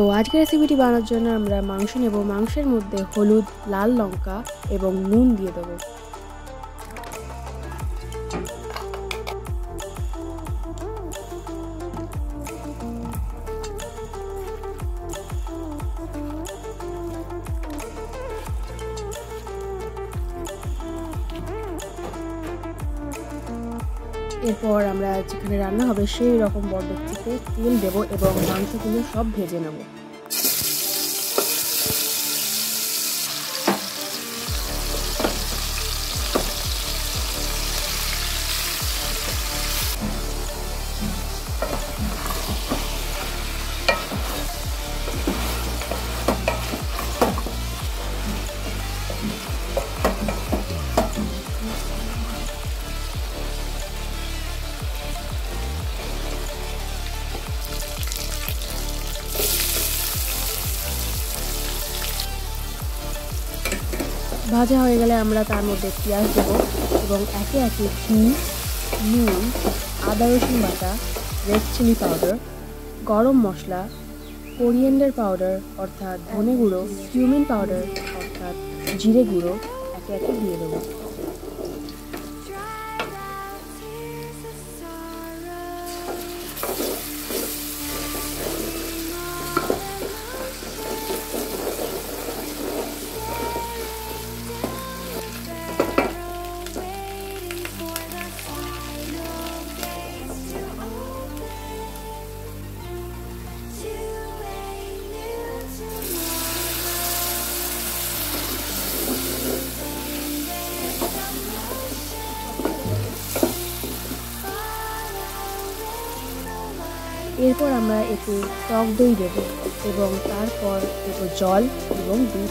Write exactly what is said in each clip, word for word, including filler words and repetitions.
আজকের রেসিপিটি বানানোর জন্য আমরা মাংস নেব। মাংসের মধ্যে হলুদ, লাল লঙ্কা এবং নুন দিয়ে দেবো। এরপর আমরা যেখানে রান্না হবে সেই রকম বড় ডেকচিতে তেল দেব এবং মাংসগুলো সব ভেজে নেব। ভাজা হয়ে গেলে আমরা তার মধ্যে পেঁয়াজ দেব এবং একে একে ঘি, নুন, আদা রসুন বাটা, রেড চিলি পাউডার, গরম মশলা, কোরিয়েন্ডার পাউডার অর্থাৎ ধনে গুঁড়ো, কিউমিন পাউডার অর্থাৎ জিরে গুঁড়ো একে একে দিয়ে দেবো। এরপর আমরা এতে টক দই দেব এবং তারপর দেব জল এবং দুধ।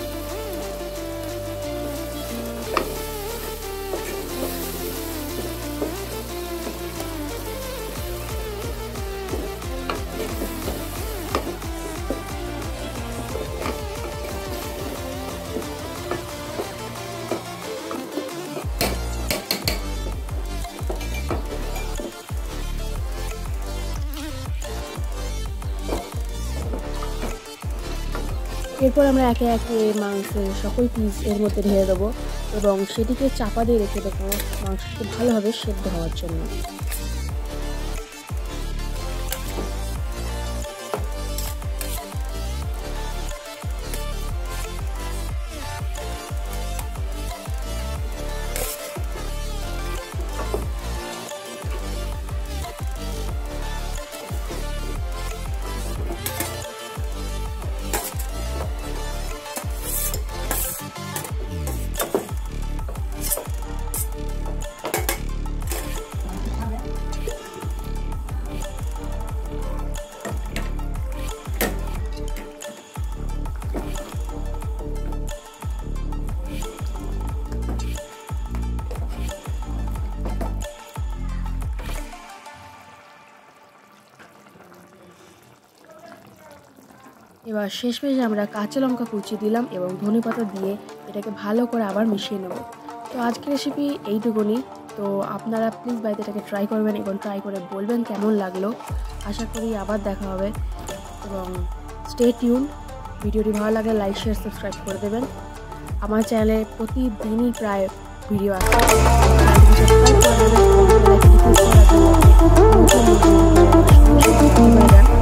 এরপর আমরা একে একে মাংসের সকল পিস এর মধ্যে ঢেলে দেবো এবং সেটিকে চাপা দিয়ে রেখে দেবো মাংসটি ভালোভাবে সেদ্ধ হওয়ার জন্য। এবার শেষমেশ আমরা কাঁচা লঙ্কা কুচি দিলাম এবং ধনেপাতা দিয়ে এটাকে ভালো করে আবার মিশিয়ে নেব। তো আজকের রেসিপি এইটুকুনি। তো আপনারা প্লিজ বাড়িতে এটাকে ট্রাই করবেন এবং ট্রাই করে বলবেন কেমন লাগলো। আশা করি আবার দেখা হবে এবং স্টে টিউন। ভিডিওটি ভালো লাগলে লাইক, শেয়ার, সাবস্ক্রাইব করে দেবেন। আমার চ্যানেলে প্রতিদিনই প্রায় ভিডিও আসে, সাবস্ক্রাইব করে দেবেন এবং বেল আইকনটি ক্লিক করে রাখবেন যাতে নতুন নতুন ভিডিও সঙ্গে সঙ্গে পেয়ে যান।